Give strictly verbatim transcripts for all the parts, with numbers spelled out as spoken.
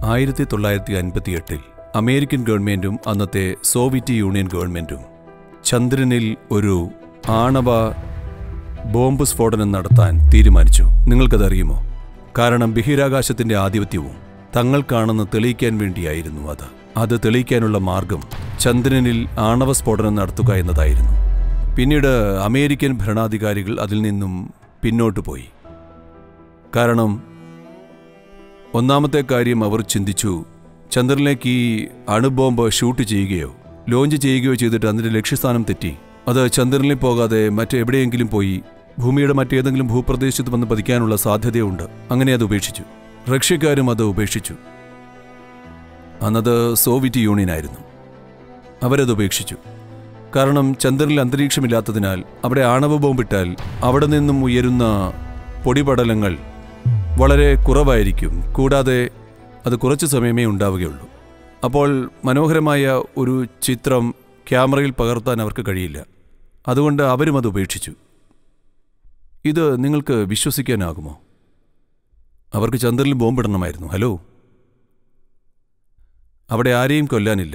ആയിരത്തി തൊള്ളായിരത്തി അൻപത്തി എട്ടിൽ അമേരിക്കൻ ഗവൺമെന്റും അന്നത്തെ സോവിയറ്റ് യൂണിയൻ ഗവൺമെന്റും ചന്ദ്രനിൽ ഒരു ആണവ ബോംബ് സ്ഫോടനം നടത്താൻ തീരുമാനിച്ചു. നിങ്ങൾക്കതറിയുമോ? കാരണം ബഹിരാകാശത്തിന്റെ ആധിപത്യവും തങ്ങൾക്കാണെന്ന് തെളിയിക്കാൻ വേണ്ടിയായിരുന്നു അത്. അത് തെളിയിക്കാനുള്ള മാർഗം ചന്ദ്രനിൽ ആണവ സ്ഫോടനം നടത്തുക എന്നതായിരുന്നു. പിന്നീട് അമേരിക്കൻ ഭരണാധികാരികൾ അതിൽ നിന്നും പിന്നോട്ടു പോയി. കാരണം ഒന്നാമത്തെ കാര്യം, അവർ ചിന്തിച്ചു, ചന്ദ്രനിലേക്ക് ഈ അണുബോംബ് ഷൂട്ട് ചെയ്യുകയോ ലോഞ്ച് ചെയ്യുകയോ ചെയ്തിട്ട് അതിൻ്റെ ലക്ഷ്യസ്ഥാനം തെറ്റി അത് ചന്ദ്രനിൽ പോകാതെ മറ്റെവിടെയെങ്കിലും പോയി ഭൂമിയുടെ മറ്റേതെങ്കിലും ഭൂപ്രദേശത്ത് വന്ന് പതിക്കാനുള്ള സാധ്യതയുണ്ട്. അങ്ങനെ അത് ഉപേക്ഷിച്ചു. റഷ്യക്കാരും അത് ഉപേക്ഷിച്ചു. അന്നത് സോവിയറ്റ് യൂണിയനായിരുന്നു. അവരത് ഉപേക്ഷിച്ചു. കാരണം ചന്ദ്രനിൽ അന്തരീക്ഷമില്ലാത്തതിനാൽ അവിടെ ആണവ ബോംബിട്ടാൽ അവിടെ നിന്നും ഉയരുന്ന പൊടിപടലങ്ങൾ വളരെ കുറവായിരിക്കും. കൂടാതെ അത് കുറച്ച് സമയമേ ഉണ്ടാവുകയുള്ളൂ. അപ്പോൾ മനോഹരമായ ഒരു ചിത്രം ക്യാമറയിൽ പകർത്താൻ അവർക്ക് കഴിയില്ല. അതുകൊണ്ട് അവരും അത് ഉപേക്ഷിച്ചു. ഇത് നിങ്ങൾക്ക് വിശ്വസിക്കാനാകുമോ? അവർക്ക് ചന്ദ്രനിൽ ബോംബിടണമായിരുന്നു. ഹലോ, അവിടെ ആരെയും കൊല്ലാനില്ല.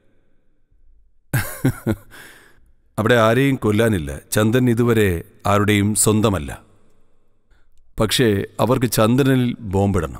അവിടെ ആരെയും കൊല്ലാനില്ല. ചന്ദ്രൻ ഇതുവരെ ആരുടെയും സ്വന്തമല്ല. പക്ഷേ അവർക്ക് ചന്ദ്രനിൽ ബോംബിടണം.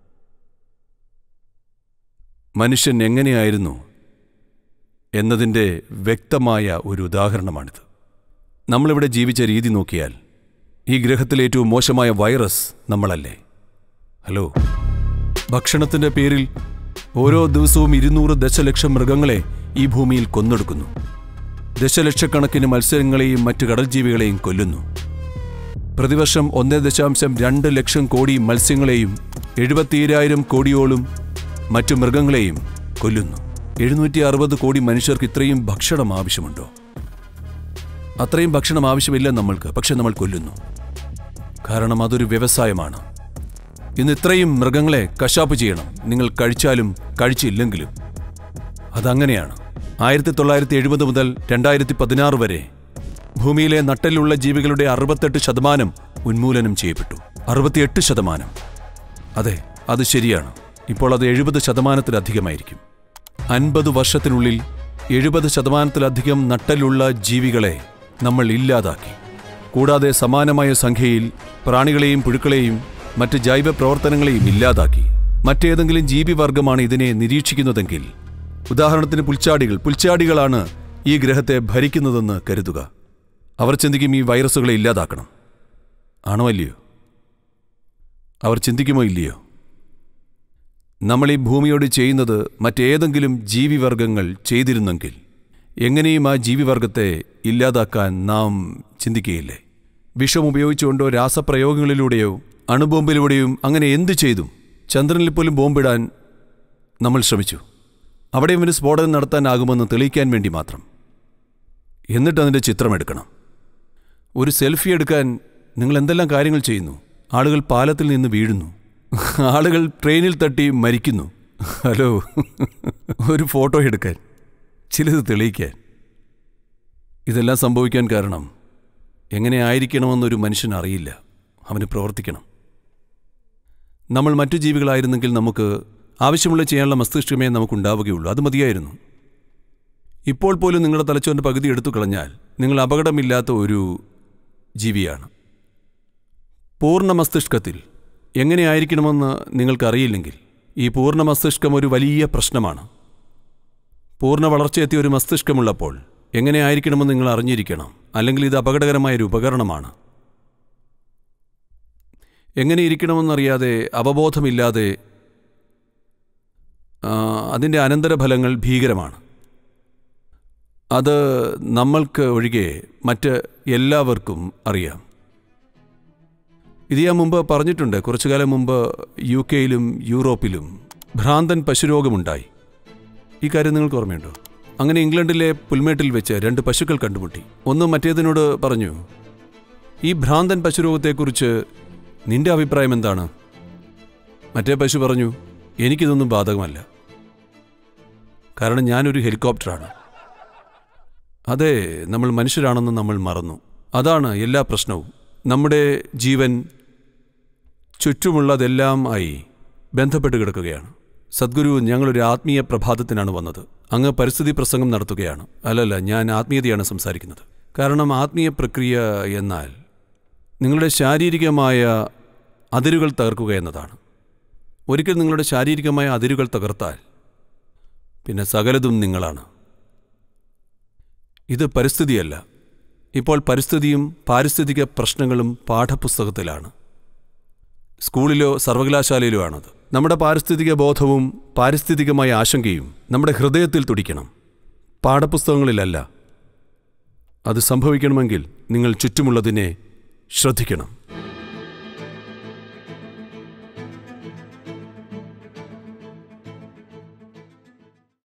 മനുഷ്യൻ എങ്ങനെയായിരുന്നു എന്നതിൻ്റെ വ്യക്തമായ ഒരു ഉദാഹരണമാണിത്. നമ്മളിവിടെ ജീവിച്ച രീതി നോക്കിയാൽ ഈ ഗ്രഹത്തിലെ ഏറ്റവും മോശമായ വൈറസ് നമ്മളല്ലേ? ഹലോ, ഭക്ഷണത്തിൻ്റെ പേരിൽ ഓരോ ദിവസവും ഇരുന്നൂറ് ദശലക്ഷം മൃഗങ്ങളെ ഈ ഭൂമിയിൽ കൊന്നൊടുക്കുന്നു. ദശലക്ഷക്കണക്കിന് മത്സ്യങ്ങളെയും മറ്റു കടൽജീവികളെയും കൊല്ലുന്നു. പ്രതിവർഷം ഒന്നേ ദശാംശം രണ്ട് ലക്ഷം കോടി മത്സ്യങ്ങളെയും എഴുപത്തിയേഴായിരം കോടിയോളം മറ്റു മൃഗങ്ങളെയും കൊല്ലുന്നു. എഴുന്നൂറ്റി അറുപത് കോടി മനുഷ്യർക്ക് ഇത്രയും ഭക്ഷണം ആവശ്യമുണ്ടോ? അത്രയും ഭക്ഷണം ആവശ്യമില്ല നമ്മൾക്ക്, പക്ഷെ നമ്മൾ കൊല്ലുന്നു. കാരണം അതൊരു വ്യവസായമാണ്. ഇന്ന് ഇത്രയും മൃഗങ്ങളെ കശാപ്പ് ചെയ്യണം, നിങ്ങൾ കഴിച്ചാലും കഴിച്ചില്ലെങ്കിലും. അതങ്ങനെയാണ്. ആയിരത്തി തൊള്ളായിരത്തി എഴുപത് മുതൽ രണ്ടായിരത്തി പതിനാറ് വരെ ഭൂമിയിലെ നട്ടലുള്ള ജീവികളുടെ അറുപത്തെട്ട് ശതമാനം ഉന്മൂലനം ചെയ്യപ്പെട്ടു. അറുപത്തിയെട്ട് ശതമാനം. അതെ, അത് ശരിയാണ്. ഇപ്പോൾ അത് എഴുപത് ശതമാനത്തിലധികമായിരിക്കും. അൻപത് വർഷത്തിനുള്ളിൽ എഴുപത് ശതമാനത്തിലധികം നട്ടലുള്ള ജീവികളെ നമ്മൾ ഇല്ലാതാക്കി. കൂടാതെ സമാനമായ സംഖ്യയിൽ പ്രാണികളെയും പുഴുക്കളെയും മറ്റ് ജൈവ പ്രവർത്തനങ്ങളെയും ഇല്ലാതാക്കി. മറ്റേതെങ്കിലും ജീവിവർഗമാണ് ഇതിനെ നിരീക്ഷിക്കുന്നതെങ്കിൽ, ഉദാഹരണത്തിന് പുൽച്ചാടികൾ പുൽച്ചാടികളാണ് ഈ ഗ്രഹത്തെ ഭരിക്കുന്നതെന്ന് കരുതുക. അവർ ചിന്തിക്കും ഈ വൈറസുകളെ ഇല്ലാതാക്കണം. ആണോ അല്ലയോ? അവർ ചിന്തിക്കുമോ ഇല്ലയോ? നമ്മൾ ഈ ഭൂമിയോട് ചെയ്യുന്നത് മറ്റേതെങ്കിലും ജീവിവർഗങ്ങൾ ചെയ്തിരുന്നെങ്കിൽ എങ്ങനെയും ആ ജീവിവർഗത്തെ ഇല്ലാതാക്കാൻ നാം ചിന്തിക്കുകയില്ലേ? വിഷം ഉപയോഗിച്ചുകൊണ്ടോ രാസപ്രയോഗങ്ങളിലൂടെയോ അണുബോംബിലൂടെയും അങ്ങനെ എന്തു ചെയ്തും ചന്ദ്രനിൽ പോലും ബോംബിടാൻ നമ്മൾ ശ്രമിച്ചു. അവിടെയും ഒരു സ്ഫോടനം നടത്താനാകുമെന്ന് തെളിയിക്കാൻ വേണ്ടി മാത്രം. എന്നിട്ട് അതിൻ്റെ ചിത്രമെടുക്കണം. ഒരു സെൽഫി എടുക്കാൻ നിങ്ങൾ എന്തെല്ലാം കാര്യങ്ങൾ ചെയ്യുന്നു. ആളുകൾ പാലത്തിൽ നിന്ന് വീഴുന്നു. ആളുകൾ ട്രെയിനിൽ തട്ടി മരിക്കുന്നു. ഹലോ, ഒരു ഫോട്ടോ എടുക്കാൻ, ചിലത് തെളിയിക്കാൻ. ഇതെല്ലാം സംഭവിക്കാൻ കാരണം എങ്ങനെ ആയിരിക്കണമെന്നൊരു മനുഷ്യൻ അറിയില്ല. അവന് പ്രവർത്തിക്കണം. നമ്മൾ മറ്റു ജീവികളായിരുന്നെങ്കിൽ നമുക്ക് ആവശ്യമുള്ള ചെയ്യാനുള്ള മസ്തിഷ്കമേ നമുക്കുണ്ടാവുകയുള്ളൂ. അത് മതിയായിരുന്നു. ഇപ്പോൾ പോലും നിങ്ങളുടെ തലച്ചോറിൻ്റെ പകുതി എടുത്തു കളഞ്ഞാൽ നിങ്ങൾ അപകടമില്ലാത്ത ഒരു ജീവിയാണ്. പൂർണ്ണ മസ്തിഷ്കത്തിൽ എങ്ങനെയായിരിക്കണമെന്ന് നിങ്ങൾക്കറിയില്ലെങ്കിൽ ഈ പൂർണ്ണ മസ്തിഷ്കം ഒരു വലിയ പ്രശ്നമാണ്. പൂർണ്ണ വളർച്ചയെത്തിയ ഒരു മസ്തിഷ്കമുള്ളപ്പോൾ എങ്ങനെയായിരിക്കണമെന്ന് നിങ്ങൾ അറിഞ്ഞിരിക്കണം. അല്ലെങ്കിൽ ഇത് അപകടകരമായൊരു ഉപകരണമാണ്. എങ്ങനെയിരിക്കണമെന്നറിയാതെ അവബോധമില്ലാതെ അതിൻ്റെ അനന്തരഫലങ്ങൾ ഭീകരമാണ്. അത് നമ്മൾക്ക് ഒഴികെ മറ്റ് എല്ലാവർക്കും അറിയാം. ഇത് ഞാൻ മുമ്പ് പറഞ്ഞിട്ടുണ്ട്. കുറച്ചു കാലം മുമ്പ് യു കെയിലും യൂറോപ്പിലും ഭ്രാന്തൻ പശുരോഗമുണ്ടായി. ഈ കാര്യം നിങ്ങൾക്ക് ഓർമ്മയുണ്ടോ? അങ്ങനെ ഇംഗ്ലണ്ടിലെ പുൽമേട്ടിൽ വെച്ച് രണ്ട് പശുക്കൾ കണ്ടുമുട്ടി. ഒന്ന് മറ്റേതിനോട് പറഞ്ഞു, ഈ ഭ്രാന്തൻ പശുരോഗത്തെക്കുറിച്ച് നിന്റെ അഭിപ്രായം എന്താണ്? മറ്റേ പശു പറഞ്ഞു, എനിക്കിതൊന്നും ബാധകമല്ല. കാരണം ഞാനൊരു ഹെലികോപ്റ്ററാണ്. അതെ, നമ്മൾ മനുഷ്യരാണെന്ന് നമ്മൾ മറന്നു. അതാണ് എല്ലാ പ്രശ്നവും. നമ്മുടെ ജീവൻ ചുറ്റുമുള്ളതെല്ലാം ആയി ബന്ധപ്പെട്ട് കിടക്കുകയാണ്. സദ്ഗുരു, ഞങ്ങളൊരു ആത്മീയ പ്രഭാതത്തിനാണ് വന്നത്. അങ്ങ് പരിസ്ഥിതി പ്രസംഗം നടത്തുകയാണ്. അല്ലല്ല, ഞാൻ ആത്മീയതയാണ് സംസാരിക്കുന്നത്. കാരണം ആത്മീയ പ്രക്രിയ എന്നാൽ നിങ്ങളുടെ ശാരീരികമായ അതിരുകൾ തകർക്കുക എന്നതാണ്. ഒരിക്കൽ നിങ്ങളുടെ ശാരീരികമായ അതിരുകൾ തകർത്താൽ പിന്നെ സകലതും നിങ്ങളാണ്. ഇത് പരിസ്ഥിതിയല്ല. ഇപ്പോൾ പരിസ്ഥിതിയും പാരിസ്ഥിതിക പ്രശ്നങ്ങളും പാഠപുസ്തകത്തിലാണ്. സ്കൂളിലോ സർവകലാശാലയിലോ ആണത്. നമ്മുടെ പാരിസ്ഥിതിക ബോധവും പാരിസ്ഥിതികമായ ആശങ്കയും നമ്മുടെ ഹൃദയത്തിൽ തുടിക്കണം, പാഠപുസ്തകങ്ങളിലല്ല. അത് സംഭവിക്കണമെങ്കിൽ നിങ്ങൾ ചുറ്റുമുള്ളതിനെ ശ്രദ്ധിക്കണം.